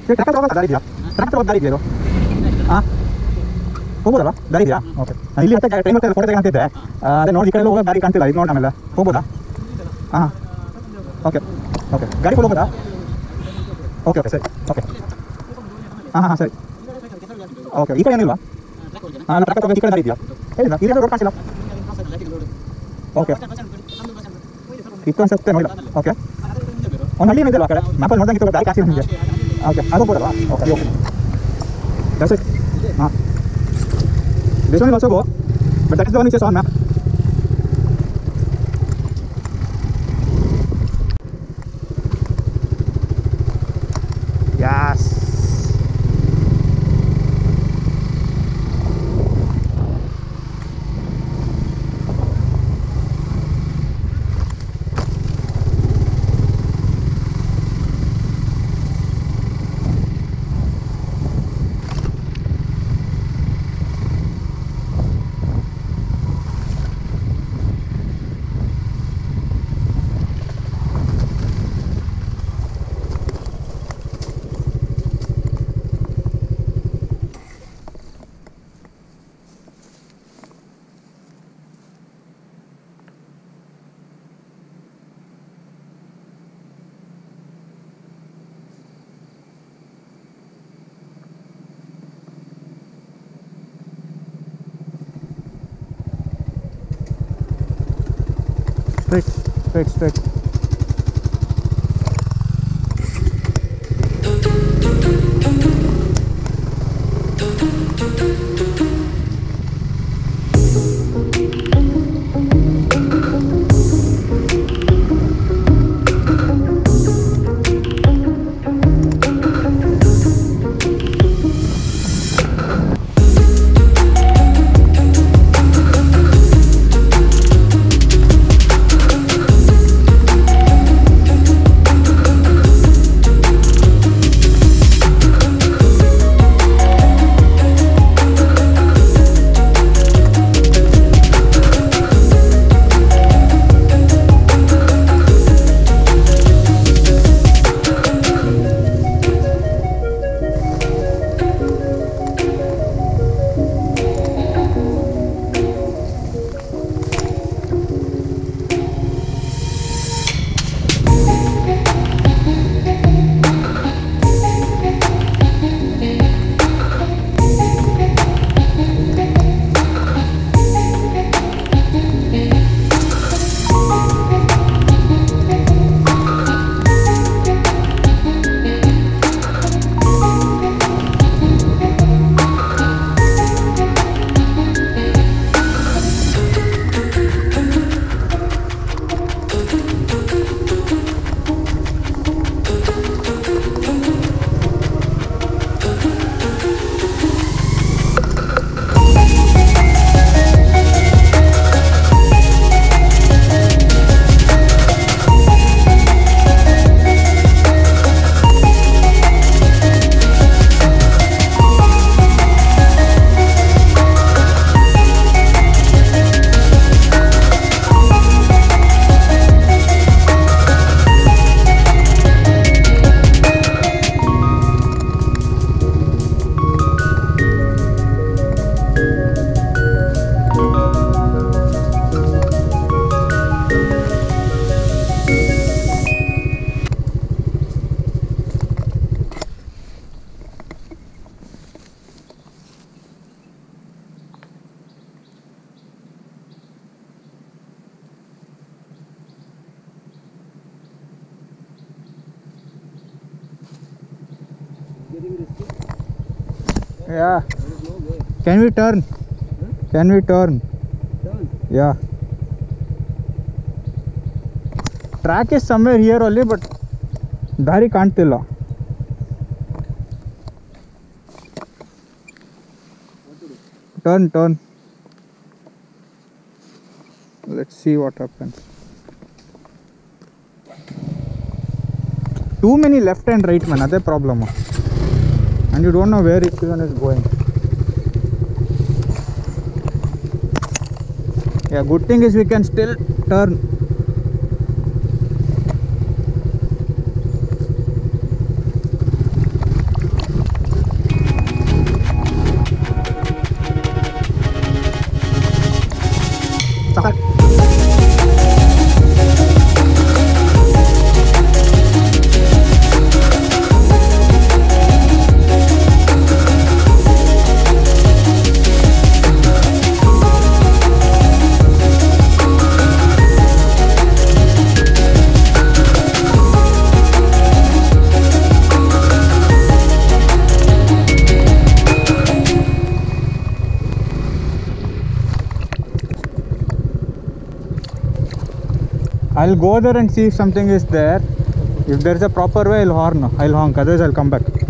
Tractor ಹೋಗೋದು ದಾರಿ ಇದೆಯಾ? ಟ್ರ್ಯಾಕ್ಟರ್ ಹೋಗೋದು ದಾರಿ ಇದೆಯಾ? ಹಾಂ ಹೋಗ್ಬೋದಲ್ಲ? ದಾರಿ ಇದೆಯಾ? ಓಕೆ. ಇಲ್ಲಿ ಮತ್ತೆ ಟೈಮ್ ಫೋಟೋ ತೆಗೆಂತಿದ್ದೆ, ಅದೇ ನೋಡಿ ಈ ಕಡೆ ಹೋಗೋ ದಾರಿ ಕಾಣ್ತಿಲ್ಲ, ಇದು ನೋಡಿ ಆಮೇಲೆ ಹೋಗ್ಬೋದಾ? ಹಾಂ ಓಕೆ ಓಕೆ. ಗಾಡಿ ಫುಲ್ ಹೋಗೋದಾ? ಓಕೆ ಓಕೆ ಸರಿ ಓಕೆ. ಹಾಂ ಸರಿ ಓಕೆ. ಈ ಕಡೆ ಏನಿಲ್ವಾ? ಹಾಂ ಟ್ರ್ಯಾಕ್ಟರ್ ಹೋಗೋದು ಈ ಕಡೆ ದಾರಿ ಇದೆಯಾ? ಹೇಳಿಲ್ಲ, ಈ ಕಡೆ ರೋಡ್ ಕಾಣಿಸಿಲ್ಲ. ಓಕೆ ಇತ್ತು ಅನ್ಸುತ್ತೆ, ನೋಡಿಲ್ಲ. ಓಕೆ ಒಂದು ಹಳ್ಳಿ ಏನಿದೆಯಲ್ಲ ಆ ಕಡೆ ಮ್ಯಾಪಲ್ಲಿ ನೋಡ್ದಂಗೆ ಇತ್ತು, ದಾರಿ ಕಾಣಿಸಿಲ್ಲ ನಿಮಗೆ. ಓಕೆ ಅದು ಹೋಗ್ಬೋದಲ್ವಾ? Okay okay that's it. ಹಾಂ this one will also go, but that is the one which is on map. Yes. Straight. Yeah. Can we turn? Can we turn? Yeah. Track is somewhere here only, but ದಾರಿ ಕಾಣ್ತಿಲ್ಲ. Turn. Let's see what happens. Too many left and right, man. That's the problem. And you don't know where each one is going. Yeah, good thing is we can still turn. I'll go there and see if something is there. If there's a proper way, I'll honk. Otherwise, I'll come back.